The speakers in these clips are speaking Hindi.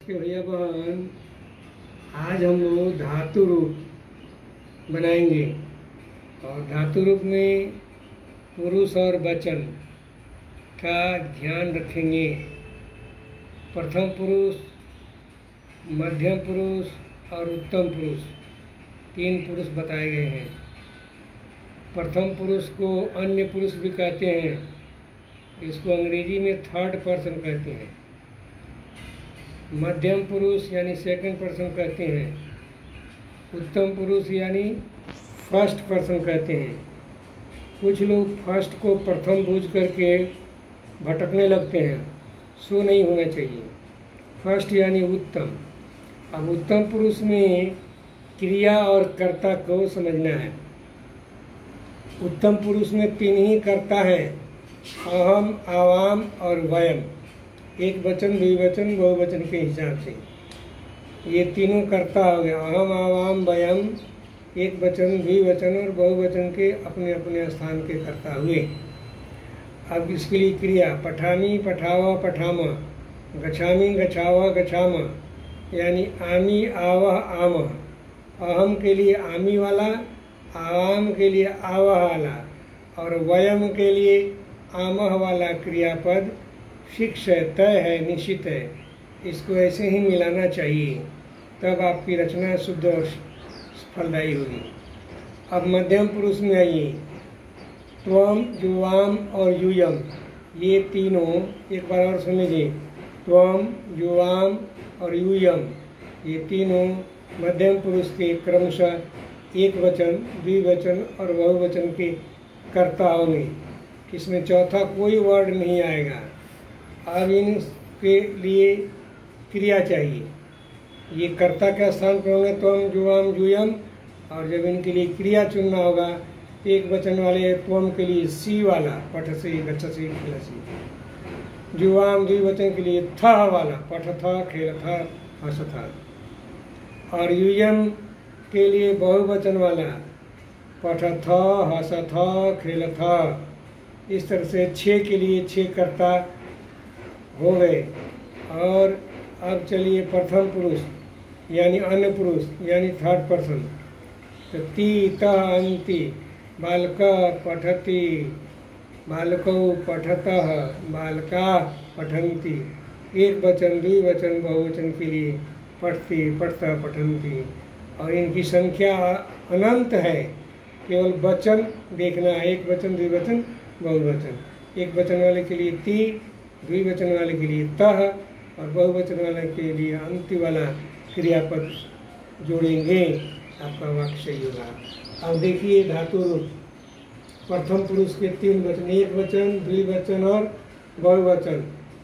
कि भैया बहन, आज हम लोग धातु रूप बनाएंगे और धातु रूप में पुरुष और वचन का ध्यान रखेंगे। प्रथम पुरुष, मध्यम पुरुष और उत्तम पुरुष, तीन पुरुष बताए गए हैं। प्रथम पुरुष को अन्य पुरुष भी कहते हैं, इसको अंग्रेजी में थर्ड पर्सन कहते हैं। मध्यम पुरुष यानी सेकंड पर्सन कहते हैं। उत्तम पुरुष यानी फर्स्ट पर्सन कहते हैं। कुछ लोग फर्स्ट को प्रथम बूझ करके भटकने लगते हैं, सो नहीं होना चाहिए। फर्स्ट यानी उत्तम। अब उत्तम पुरुष में क्रिया और कर्ता को समझना है। उत्तम पुरुष में तीन ही कर्ता है, अहम, आवाम और वयम। एक वचन, द्विवचन, बहुवचन के हिसाब से ये तीनों कर्ता हो गए। अहम, आवाम, वयम एक वचन, द्विवचन और बहुवचन के अपने अपने स्थान के कर्ता हुए। अब इसके लिए क्रिया पठामी, पठावा, पठामा, गच्छामी, गच्छावा, गच्छामा, यानी आमी, आवह, आमह। अहम के लिए आमी वाला, आवाम के लिए आवह वाला और वयम के लिए आमह वाला क्रियापद फिक्स है, तय है, निश्चित है। इसको ऐसे ही मिलाना चाहिए, तब आपकी रचना शुद्ध और फलदायी होगी। अब मध्यम पुरुष में आइए। त्वम, युवाम और यूयम, ये तीनों एक बार और सुन लीजिए। त्वम, युवाम और यूयम, ये तीनों मध्यम पुरुष के क्रमशः एक वचन, द्विवचन और बहुवचन के कर्ता होंगे। इसमें चौथा कोई वर्ड नहीं आएगा। अब इनके लिए क्रिया चाहिए। ये कर्ता के स्थान पर होंगे त्वम, युवाम, यूयम। और जब इनके लिए क्रिया चुनना होगा, एक वचन वाले त्वम के लिए सी वाला, पठसी, गच्छसी, खेलसी। युवाम द्विवचन के लिए थ वाला, पठथ, खेलथ, हसथ। और यूयम के लिए बहुवचन वाला, पठथ, हसथ, खेलथ। इस तरह से 6 के लिए 6 कर्ता हो गए। और अब चलिए प्रथम पुरुष यानी अन्य पुरुष यानी थर्ड पर्सन। तो ती, त, अंति, बालक पठति, बालकौ पठतः, बालका पठन्ति। एक वचन, द्विवचन, बहुवचन के लिए पठति, पठतः, पठन्ति। और इनकी संख्या अनंत है, केवल वचन देखना है। एक वचन, द्विवचन, बहुवचन। एक वचन वाले के लिए ती, द्विवचन वाले के लिए तह और बहुवचन वाले के लिए अंति वाला क्रियापद जोड़ेंगे, आपका वाक्य सही होगा। अब देखिए धातु रूप। प्रथम पुरुष के 3 वचन, एक वचन, द्विवचन और बहुवचन।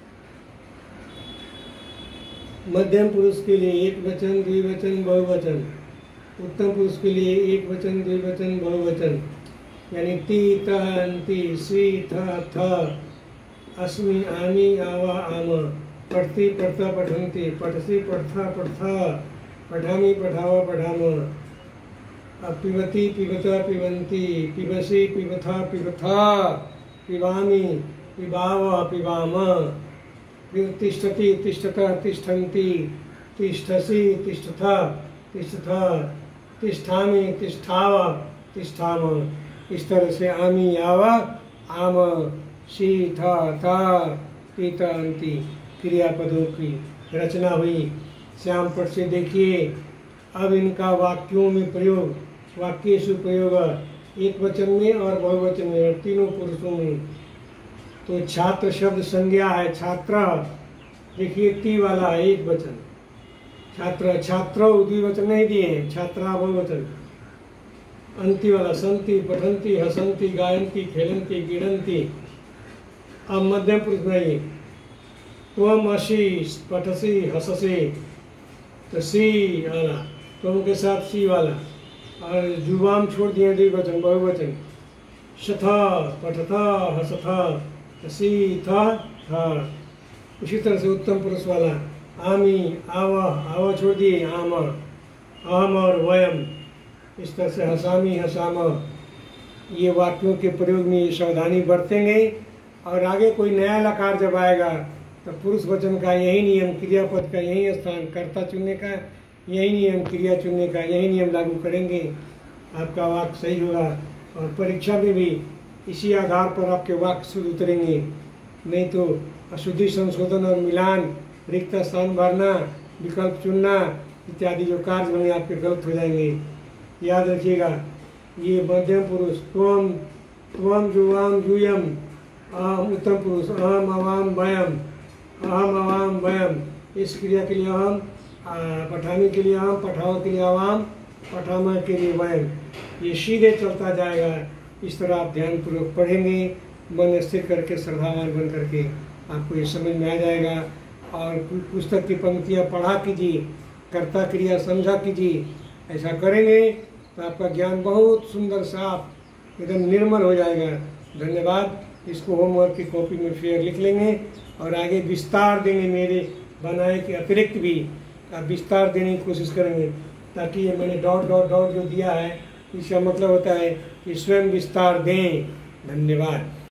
मध्यम पुरुष के लिए एक वचन, द्विवचन, बहुवचन। उत्तम पुरुष के लिए एक वचन, द्विवचन, बहुवचन। यानी ती, तह, अंति, सी, थ, थ, अस्मि, आमी, आवा, आम। पठति, पठता, पठन्ति, पठसि, पठथा, पठथा, पठामि, पठावा, पठाम। पिबति, पिबता, पिबन्ति, पिबसि, पिबथा, पिबथा, पिबामि, पिबाव, पिबाम। तिष्ठति, तिष्ठतः, तिष्ठन्ति, तिष्ठसि, तिष्ठथा, तिष्ठथा, तिष्ठामि, तिष्ठाव, तिष्ठाम। इस तरह से आमी, आवा, आम, सी, था, पीता, अंति क्रियापदों की रचना हुई। श्याम पट से देखिए। अब इनका वाक्यों में प्रयोग, वाक्येषु प्रयोग, एक वचन में और बहुवचन में और तीनों पुरुषों में। तो छात्र शब्द संज्ञा है, छात्र। देखिए ती वाला है, एक वचन। छात्र, छात्रो द्विवचन नहीं दिए, छात्रा बहुवचन। अंति वाला संति, पठन्ति, हसन्ति, गायन्ति, खेलन्ति, गिणन्ति। अब मध्यम पुरुष में त्वम, असी, पठसी, हससी। तो सी वाला, त्वम के साथ सी वाला। और जुबाम छोड़ दिए, द्विवचन, बहुवचन। शथा, पठथा, हसथा, सी, था। उसी तरह से उत्तम पुरुष वाला आमी, आवा, आवा छोड़ दिए, आम, अहम और वयम। इस तरह से हसामी, हसाम। ये वाक्यों के प्रयोग में सावधानी बरतेंगे। और आगे कोई नया लकार जब आएगा तो पुरुष वचन का यही नियम, क्रियापद का यही स्थान, कर्ता चुनने का यही नियम, क्रिया चुनने का यही नियम लागू करेंगे, आपका वाक्य सही होगा। और परीक्षा में भी इसी आधार पर आपके वाक्य शुद्ध उतरेंगे। नहीं तो अशुद्धि संशोधन और मिलान, रिक्त स्थान भरना, विकल्प चुनना इत्यादि जो कार्य होंगे आपके गलत हो जाएंगे। याद रखिएगा, ये मध्यम पुरुष त्वम, त्वम जुवाम यूयम, अहम उत्तम पुरुष अहम अवाम वयम, अहम अवाम वयम, इस क्रिया के लिए अहम, पठाने के लिए अहम, पठाओ के लिए अवाम, पठामा के लिए वयम, ये सीधे चलता जाएगा। इस तरह आप ध्यानपूर्वक पढ़ेंगे, मन स्थिर करके श्रद्धावान बन करके आपको ये समझ में आ जाएगा। और पुस्तक की पंक्तियाँ पढ़ा कीजिए, कर्ता क्रिया समझा कीजिए। ऐसा करेंगे तो आपका ज्ञान बहुत सुंदर साफ एकदम निर्मल हो जाएगा। धन्यवाद। इसको होमवर्क की कॉपी में फिर लिख लेंगे और आगे विस्तार देंगे, मेरे बनाए के अतिरिक्त भी आप विस्तार देने की कोशिश करेंगे, ताकि ये मैंने डॉट डॉट डॉट जो दिया है इसका मतलब होता है कि स्वयं विस्तार दें। धन्यवाद।